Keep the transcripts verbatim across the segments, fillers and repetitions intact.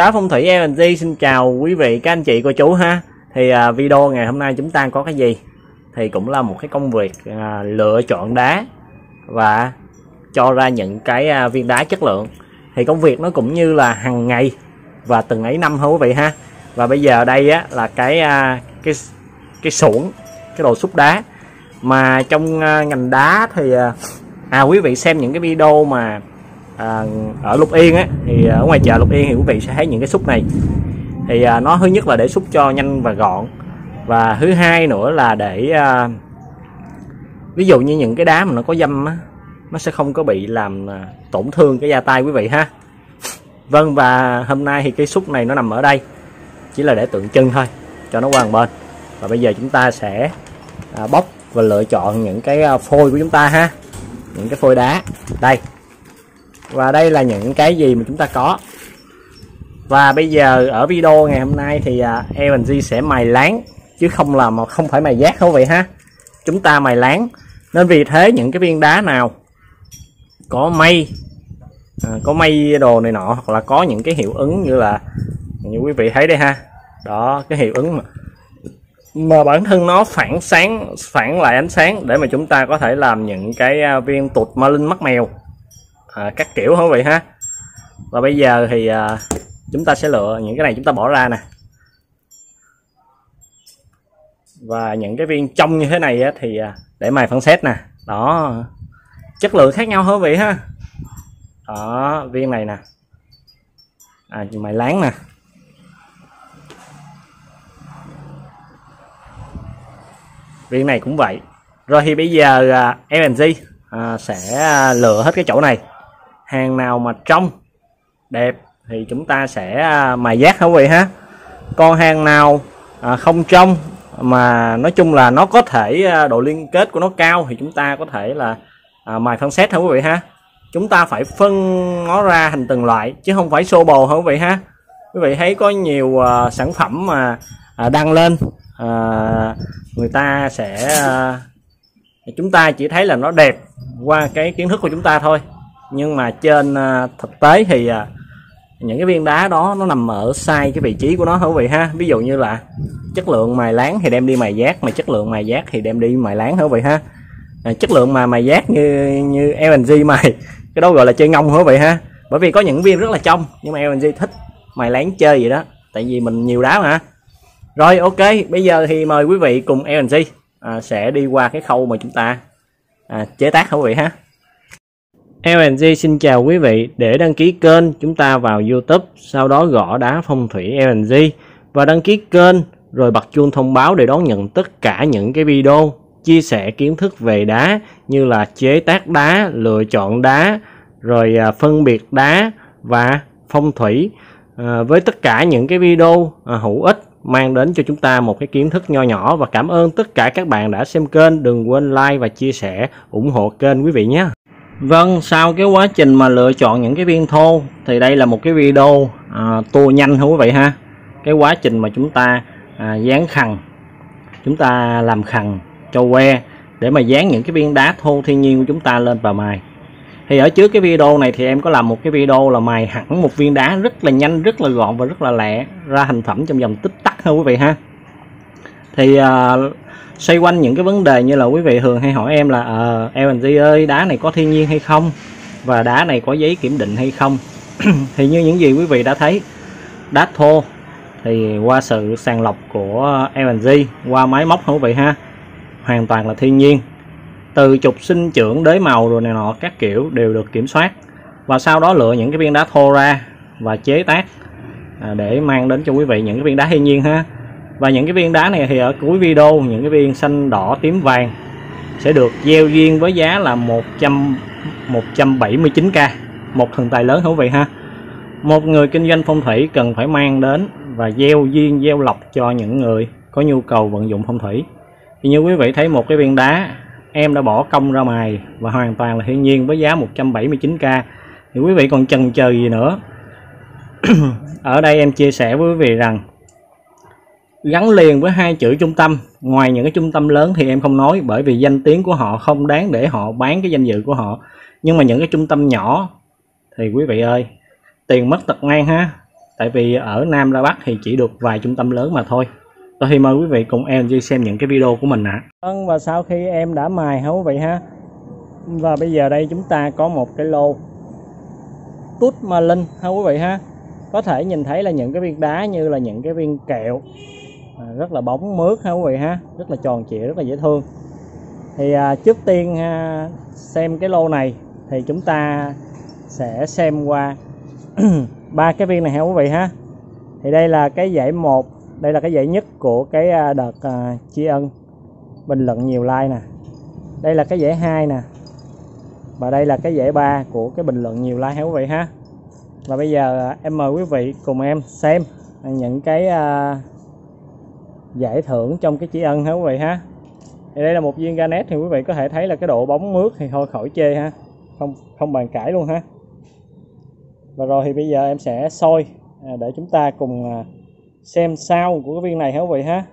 Đá Phong Thủy em en giê xin chào quý vị các anh chị cô chú ha. Thì à, video ngày hôm nay chúng ta có cái gì thì cũng là một cái công việc à, lựa chọn đá và cho ra những cái à, viên đá chất lượng. Thì công việc nó cũng như là hàng ngày và từng ấy năm thôi quý vị ha. Và bây giờ đây á là cái à, cái cái xuồng, cái đồ xúc đá mà trong à, ngành đá thì à, à quý vị xem những cái video mà À, ở Lục Yên á, thì ở ngoài chợ Lục Yên thì quý vị sẽ thấy những cái xúc này. Thì à, nó thứ nhất là để xúc cho nhanh và gọn, và thứ hai nữa là để à, ví dụ như những cái đá mà nó có dăm á, nó sẽ không có bị làm à, tổn thương cái da tay quý vị ha. Vâng, và hôm nay thì cái xúc này nó nằm ở đây chỉ là để tượng trưng thôi cho nó qua một bên. Và bây giờ chúng ta sẽ à, bóc và lựa chọn những cái à, phôi của chúng ta ha, những cái phôi đá đây. Và đây là những cái gì mà chúng ta có. Và bây giờ ở video ngày hôm nay thì uh, em en giê sẽ mài láng chứ không là mà không phải mài giác không vậy ha. Chúng ta mài láng. Nên vì thế những cái viên đá nào có mây à, có mây đồ này nọ, hoặc là có những cái hiệu ứng như là như quý vị thấy đây ha. Đó, cái hiệu ứng mà mà bản thân nó phản sáng phản lại ánh sáng để mà chúng ta có thể làm những cái viên tụt ma linh mắt mèo. À, các kiểu không vậy ha. Và bây giờ thì à, chúng ta sẽ lựa những cái này, chúng ta bỏ ra nè. Và những cái viên trong như thế này á, thì à, để mài phản xét nè. Đó, chất lượng khác nhau không vậy ha. Đó, viên này nè, à, mài láng nè. Viên này cũng vậy. Rồi thì bây giờ à, em en giê à, sẽ lựa hết cái chỗ này. Hàng nào mà trong đẹp thì chúng ta sẽ mài giác không vậy ha. Còn hàng nào à, không trong mà nói chung là nó có thể độ liên kết của nó cao thì chúng ta có thể là à, mài phán xét không quý vị ha. Chúng ta phải phân nó ra thành từng loại chứ không phải xô bồ không quý vị ha. Quý vị thấy có nhiều à, sản phẩm mà à, đăng lên à, người ta sẽ à, chúng ta chỉ thấy là nó đẹp qua cái kiến thức của chúng ta thôi, nhưng mà trên uh, thực tế thì uh, những cái viên đá đó nó nằm ở sai cái vị trí của nó không quý vị ha. Ví dụ như là chất lượng mài láng thì đem đi mài giác, mà chất lượng mài giác thì đem đi mài láng không quý vị ha. À, chất lượng mà mài giác như như em en giê mài cái đó gọi là chơi ngông không quý vị ha. Bởi vì có những viên rất là trong nhưng mà em en giê thích mài láng chơi vậy đó, tại vì mình nhiều đá mà. Rồi ok, bây giờ thì mời quý vị cùng em en giê à, sẽ đi qua cái khâu mà chúng ta à, chế tác không quý vị ha. em en giê xin chào quý vị. Để đăng ký kênh chúng ta vào YouTube, sau đó gõ Đá Phong Thủy em en giê và đăng ký kênh, rồi bật chuông thông báo để đón nhận tất cả những cái video chia sẻ kiến thức về đá như là chế tác đá, lựa chọn đá, rồi à, phân biệt đá và phong thủy à, với tất cả những cái video à, hữu ích mang đến cho chúng ta một cái kiến thức nho nhỏ. Và cảm ơn tất cả các bạn đã xem kênh. Đừng quên like và chia sẻ ủng hộ kênh quý vị nhé. Vâng, sau cái quá trình mà lựa chọn những cái viên thô thì đây là một cái video à, tua nhanh không quý vị ha. Cái quá trình mà chúng ta à, dán khằn, chúng ta làm khằn cho que để mà dán những cái viên đá thô thiên nhiên của chúng ta lên và mài. Thì ở trước cái video này thì em có làm một cái video là mài hẳn một viên đá rất là nhanh, rất là gọn và rất là lẹ ra thành phẩm trong vòng tích tắc thôi quý vị ha. Thì à, xoay quanh những cái vấn đề như là quý vị thường hay hỏi em là à, em en giê ơi, đá này có thiên nhiên hay không, và đá này có giấy kiểm định hay không. Thì như những gì quý vị đã thấy, đá thô thì qua sự sàng lọc của em en giê, qua máy móc không quý vị ha, hoàn toàn là thiên nhiên. Từ trục sinh trưởng, đới màu rồi này nọ các kiểu đều được kiểm soát. Và sau đó lựa những cái viên đá thô ra và chế tác à, để mang đến cho quý vị những cái viên đá thiên nhiên ha. Và những cái viên đá này thì ở cuối video, những cái viên xanh đỏ tím vàng sẽ được gieo duyên với giá là một trăm bảy mươi chín k, một thần tài lớn không quý vị ha. Một người kinh doanh phong thủy cần phải mang đến và gieo duyên, gieo lộc cho những người có nhu cầu vận dụng phong thủy. Thì như quý vị thấy một cái viên đá em đã bỏ công ra mài và hoàn toàn là thiên nhiên với giá một trăm bảy mươi chín k, thì quý vị còn chần chờ gì nữa. Ở đây em chia sẻ với quý vị rằng gắn liền với hai chữ trung tâm. Ngoài những cái trung tâm lớn thì em không nói, bởi vì danh tiếng của họ không đáng để họ bán cái danh dự của họ. Nhưng mà những cái trung tâm nhỏ thì quý vị ơi, tiền mất tật mang ha. tại vì ở Nam ra Bắc thì chỉ được vài trung tâm lớn mà thôi. Tôi thì mời quý vị cùng em gi xem những cái video của mình ạ. Vâng, và sau khi em đã mài hả quý vị ha, và bây giờ đây chúng ta có một cái lô tút ma linh ha quý vị ha. Có thể nhìn thấy là những cái viên đá như là những cái viên kẹo, à, rất là bóng mướt ha quý vị ha, rất là tròn trịa, rất là dễ thương. Thì à, trước tiên à, xem cái lô này thì chúng ta sẽ xem qua ba cái viên này ha quý vị ha. Thì đây là cái giải một, đây là cái giải nhất của cái đợt à, tri ân bình luận nhiều like nè. Đây là cái giải hai nè, và đây là cái giải ba của cái bình luận nhiều like ha quý vị ha. Và bây giờ em mời quý vị cùng em xem những cái uh, giải thưởng trong cái tri ân ha quý vị ha. Thì đây là một viên Garnet, thì quý vị có thể thấy là cái độ bóng mướt thì thôi khỏi chê ha, không không bàn cãi luôn ha. Và rồi thì bây giờ em sẽ soi để chúng ta cùng uh, xem sao của cái viên này ha quý vị ha.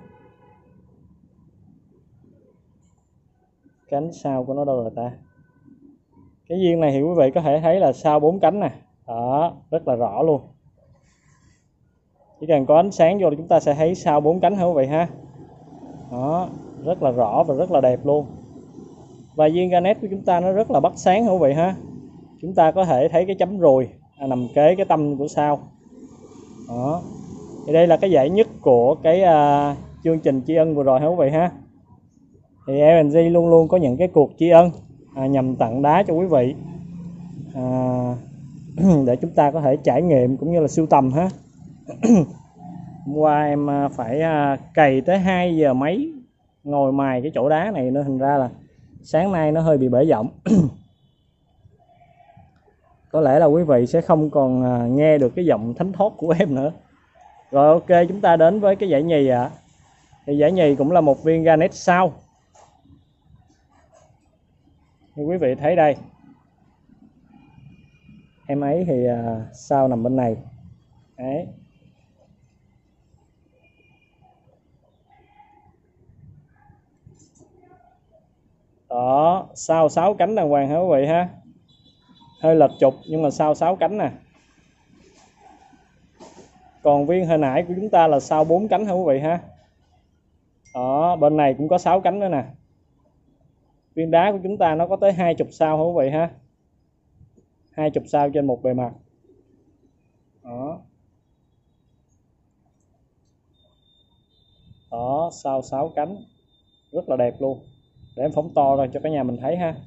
Cánh sau của nó đâu rồi ta? Cái viên này thì quý vị có thể thấy là sau bốn cánh nè, đó, rất là rõ luôn. Chỉ cần có ánh sáng vô thì chúng ta sẽ thấy sau bốn cánh hả quý vị ha. Đó, rất là rõ và rất là đẹp luôn. Và viên Garnet của chúng ta nó rất là bắt sáng hả quý vị ha. Chúng ta có thể thấy cái chấm ruồi à, nằm kế cái tâm của sao. Đó. Thì đây là cái giải nhất của cái uh, chương trình tri ân vừa rồi hả quý vị ha. Thì em en giê luôn luôn có những cái cuộc tri ân à, nhằm tặng đá cho quý vị à, để chúng ta có thể trải nghiệm cũng như là sưu tầm ha. Hôm qua em phải cày tới hai giờ mấy ngồi mài cái chỗ đá này nên thành ra là sáng nay nó hơi bị bể giọng. Có lẽ là quý vị sẽ không còn nghe được cái giọng thánh thót của em nữa. Rồi ok, chúng ta đến với cái giải nhì ạ. À. Thì giải nhì cũng là một viên Garnet sao. Như quý vị thấy đây, em ấy thì uh, sao nằm bên này đấy. Đó, sao sáu cánh đàng hoàng hả quý vị ha. Hơi lệch trục nhưng mà sao sáu cánh nè. Còn viên hồi nãy của chúng ta là sao bốn cánh hả quý vị ha. Đó, bên này cũng có sáu cánh nữa nè. Viên đá của chúng ta nó có tới hai chục sao hả quý vị ha. Hai chục sao trên một bề mặt. Đó. Đó, sao sáu cánh rất là đẹp luôn. Để em phóng to ra cho cả nhà mình thấy ha.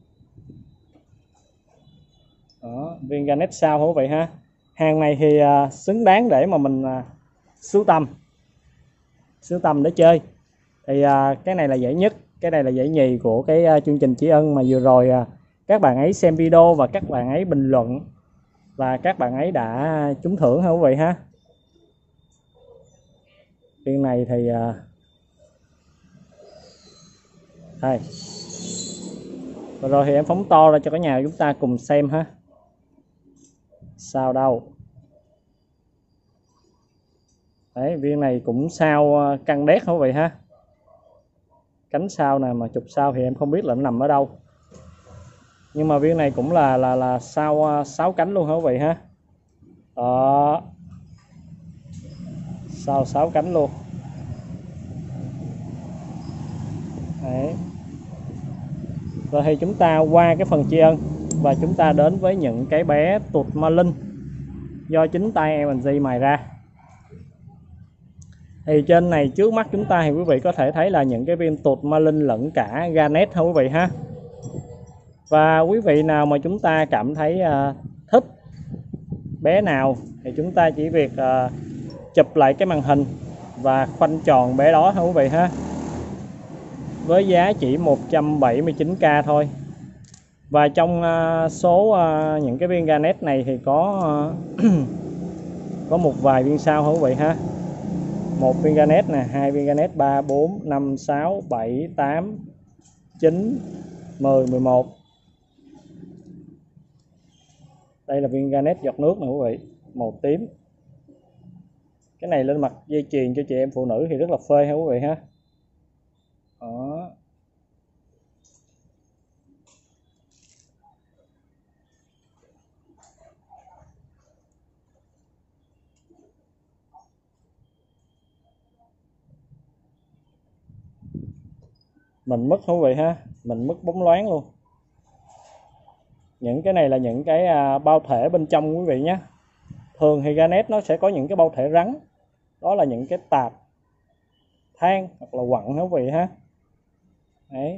Đó, viên Garnet sao hả quý vị ha. Hàng này thì uh, xứng đáng để mà mình uh, sưu tầm sưu tầm để chơi. Thì uh, cái này là giải nhất, cái này là giải nhì của cái uh, chương trình tri ân mà vừa rồi uh, các bạn ấy xem video và các bạn ấy bình luận và các bạn ấy đã trúng thưởng hả quý vị ha. Viên này thì uh, đây. Và rồi thì em phóng to ra cho cả nhà chúng ta cùng xem ha. Sao đâu. Đấy, viên này cũng sao căng đét hả quý vị ha. Cánh sao nè, mà chục sao thì em không biết là nó nằm ở đâu. Nhưng mà viên này cũng là là là sao sáu cánh luôn hả quý vị ha. Đó. Sao sáu cánh luôn. Đấy. Rồi thì chúng ta qua cái phần tri ân và chúng ta đến với những cái bé tuột ma linh do chính tay em en giê mài ra. Thì trên này trước mắt chúng ta thì quý vị có thể thấy là những cái viên tuột ma linh lẫn cả Garnet thôi quý vị ha. Và quý vị nào mà chúng ta cảm thấy uh, thích bé nào thì chúng ta chỉ việc uh, chụp lại cái màn hình và khoanh tròn bé đó thôi quý vị ha. Với giá chỉ một trăm bảy mươi chín k thôi. Và trong uh, số uh, những cái viên Garnet này thì có uh, có một vài viên sao hả quý vị ha. Một viên Garnet nè, hai viên Garnet, ba, bốn, năm, sáu, bảy, tám, chín, mười, mười một. Đây là viên Garnet giọt nước nè quý vị, màu tím. Cái này lên mặt dây chuyền cho chị em phụ nữ thì rất là phê ha quý vị ha. Đó. mình mất quý vị ha, mình mất bóng loáng luôn. Những cái này là những cái à, bao thể bên trong quý vị nhé. Thường thì garnet nó sẽ có những cái bao thể rắn, đó là những cái tạp than hoặc là quặng quý vị ha. Đấy.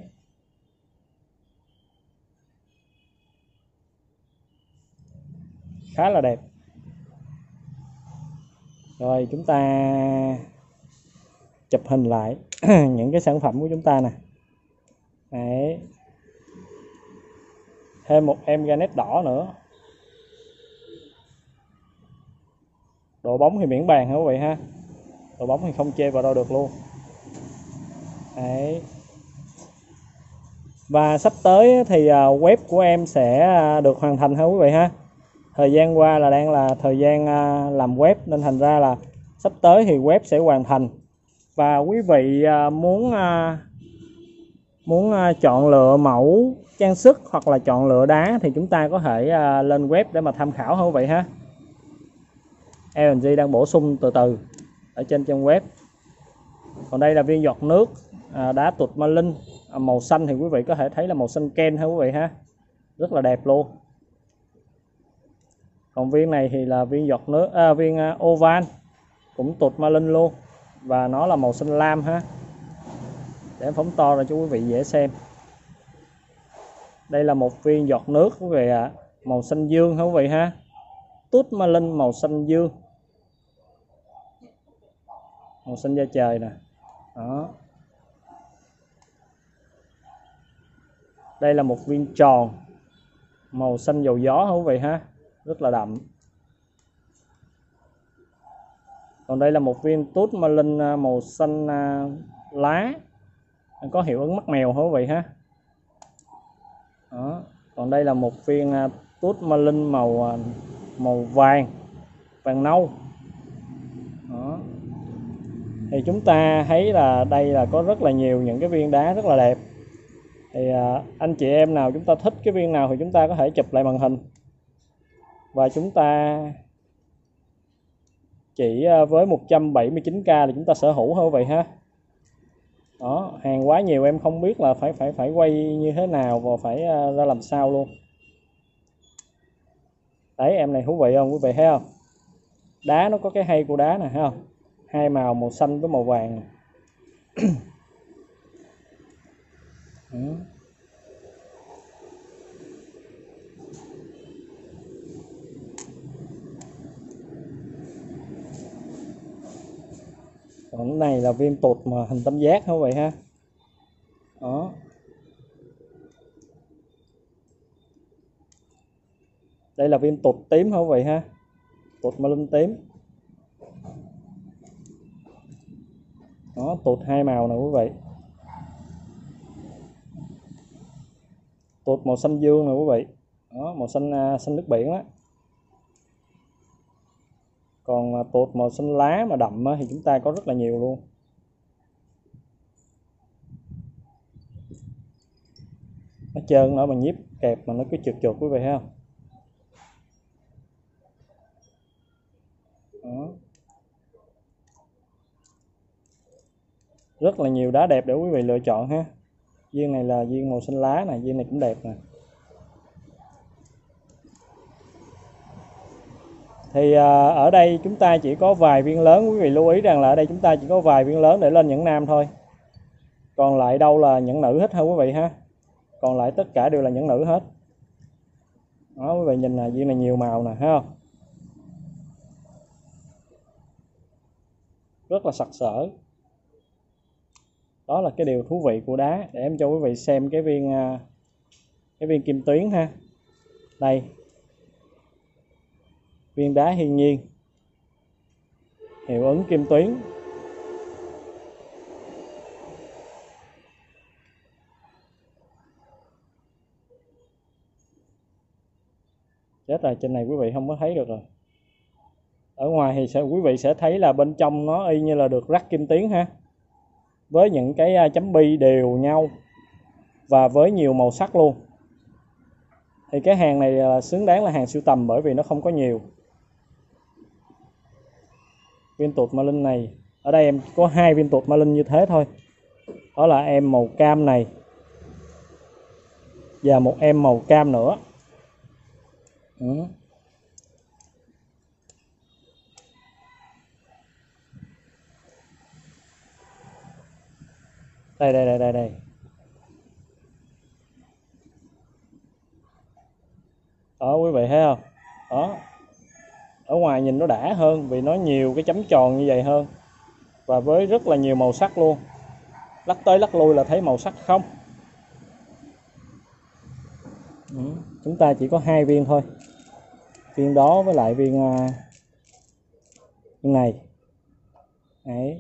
Khá là đẹp. Rồi chúng ta chụp hình lại những cái sản phẩm của chúng ta nè. Đấy. Thêm một em garnet đỏ nữa. Độ bóng thì miễn bàn hả quý vị ha. Độ bóng thì không chê vào đâu được luôn. Đấy. Và sắp tới thì web của em sẽ được hoàn thành hả quý vị ha. Thời gian qua là đang là thời gian làm web nên thành ra là sắp tới thì web sẽ hoàn thành. Và quý vị muốn muốn chọn lựa mẫu trang sức hoặc là chọn lựa đá thì chúng ta có thể lên web để mà tham khảo hả quý vị ha. lờ en giê đang bổ sung từ từ ở trên trang web. Còn đây là viên giọt nước đá tuột ma linh màu xanh, thì quý vị có thể thấy là màu xanh ken ha quý vị ha, rất là đẹp luôn. Còn viên này thì là viên giọt nước à, viên oval cũng tuột ma linh luôn, và nó là màu xanh lam ha. Để em phóng to ra cho quý vị dễ xem. Đây là một viên giọt nước quý vị ạ, à, màu xanh dương hả quý vị ha, tuột ma linh màu xanh dương, màu xanh da trời nè. Đó. Đây là một viên tròn màu xanh dầu gió hả quý vị ha, rất là đậm. Còn đây là một viên tuột ma linh màu xanh lá, có hiệu ứng mắt mèo hả quý vị ha. Đó. Còn đây là một viên tuột ma linh màu màu vàng vàng nâu. Đó. Thì chúng ta thấy là đây là có rất là nhiều những cái viên đá rất là đẹp. Thì à, anh chị em nào chúng ta thích cái viên nào thì chúng ta có thể chụp lại màn hình và chúng ta chỉ với một trăm bảy mươi chín k thì chúng ta sở hữu thôi vậy ha. Đó, hàng quá nhiều em không biết là phải phải phải quay như thế nào và phải ra làm sao luôn. Đấy, em này thú vị không quý vị thấy không? Đá nó có cái hay của đá nè, thấy không? Hai màu, màu xanh với màu vàng. Còn cái này là viên tuột mà hình tam giác hả vậy ha. Đó. Đây là viên tuột tím hả vậy ha, tuột ma linh tím. Đó, tuột hai màu nè quý vị, tuột màu xanh dương nè quý vị. Đó, màu xanh xanh nước biển đó. Còn tuột màu xanh lá mà đậm thì chúng ta có rất là nhiều luôn. Nó trơn nó bằng nhíp kẹp mà nó cứ trượt trượt quý vị thấy không? Đó. Rất là nhiều đá đẹp để quý vị lựa chọn ha. Viên này là viên màu xanh lá này, viên này cũng đẹp nè. Thì à, ở đây chúng ta chỉ có vài viên lớn, quý vị lưu ý rằng là ở đây chúng ta chỉ có vài viên lớn để lên nhẫn nam thôi. Còn lại đâu là nhẫn nữ hết ha quý vị ha. Còn lại tất cả đều là nhẫn nữ hết. Đó, quý vị nhìn là viên này nhiều màu nè, thấy không? Rất là sặc sỡ. Đó là cái điều thú vị của đá. Để em cho quý vị xem cái viên cái viên kim tuyến ha. Đây. Viên đá thiên nhiên, hiệu ứng kim tuyến. Chết rồi, trên này quý vị không có thấy được rồi. Ở ngoài thì sẽ quý vị sẽ thấy là bên trong nó y như là được rắc kim tuyến ha, với những cái chấm bi đều nhau và với nhiều màu sắc luôn. Thì cái hàng này là xứng đáng là hàng sưu tầm bởi vì nó không có nhiều. Viên tuột ma linh này, ở đây em có hai viên tuột ma linh như thế thôi. Đó là em màu cam này và một em màu cam nữa. Ừ. Đây đây đây đây đây. Đó quý vị thấy không? Đó. Ở ngoài nhìn nó đã hơn vì nó nhiều cái chấm tròn như vậy hơn. Và với rất là nhiều màu sắc luôn. Lắc tới lắc lui là thấy màu sắc không. Ừ. Chúng ta chỉ có hai viên thôi. Viên đó với lại viên, uh, viên này. Đấy.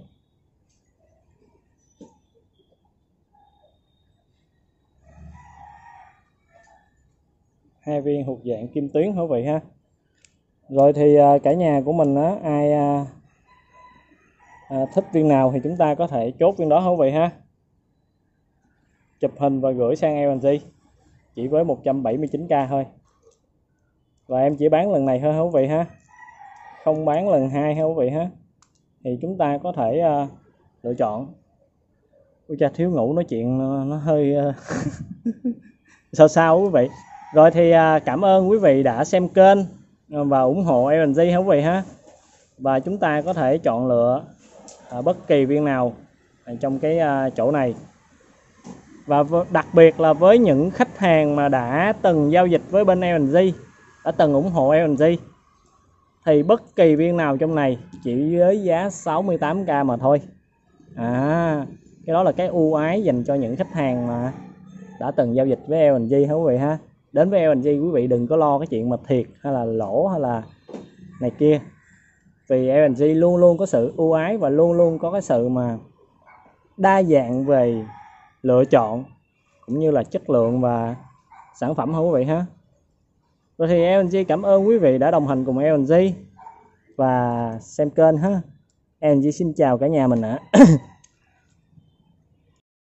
Hai viên thuộc dạng kim tuyến hả quý vị ha. Rồi thì uh, cả nhà của mình á, ai uh, uh, thích viên nào thì chúng ta có thể chốt viên đó hả quý vị ha. Chụp hình và gửi sang lờ en giê chỉ với một trăm bảy mươi chín k thôi. Và em chỉ bán lần này thôi hả quý vị ha. Không bán lần hai hả quý vị ha. Thì chúng ta có thể uh, lựa chọn. Ôi cha, thiếu ngủ nói chuyện nó, nó hơi uh... sao sao quý vị. Rồi thì uh, cảm ơn quý vị đã xem kênh và ủng hộ lờ en giê hả quý vị ha. Và chúng ta có thể chọn lựa uh, bất kỳ viên nào trong cái uh, chỗ này. Và đặc biệt là với những khách hàng mà đã từng giao dịch với bên lờ en giê, đã từng ủng hộ lờ en giê, thì bất kỳ viên nào trong này chỉ với giá sáu mươi tám k mà thôi. À, cái đó là cái ưu ái dành cho những khách hàng mà đã từng giao dịch với lờ en giê hả quý vị ha. Đến với lờ en giê quý vị đừng có lo cái chuyện mà thiệt hay là lỗ hay là này kia. Vì lờ en giê luôn luôn có sự ưu ái và luôn luôn có cái sự mà đa dạng về lựa chọn cũng như là chất lượng và sản phẩm hả quý vị ha. Rồi thì lờ en giê cảm ơn quý vị đã đồng hành cùng lờ en giê và xem kênh ha. lờ en giê xin chào cả nhà mình ạ.